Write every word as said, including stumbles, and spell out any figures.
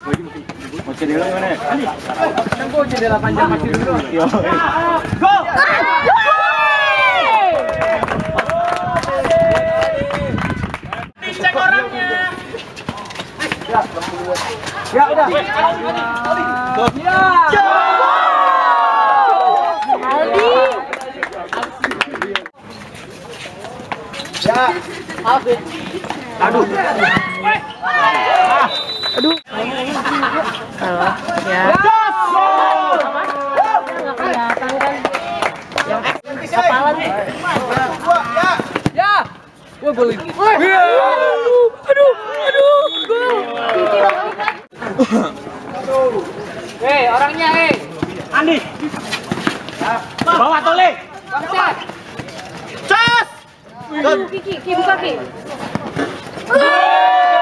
Mau jendela mana? Kan gua jendela panjang masih dulu. Yo. Go! Cek orangnya. Ya udah. Ya. Aldi. Ya. Aduh. Aduh. Halo. Ya. Nggak kelihatan kan? Yang kepala nih. Ya. Wah, gol ini. Aduh, aduh, aduh, gol. Hei, orangnya, hei. Andi. Bawa tole. Bangsat. Cas. Aduh, Kiki, Kiki buka Kiki. Gol!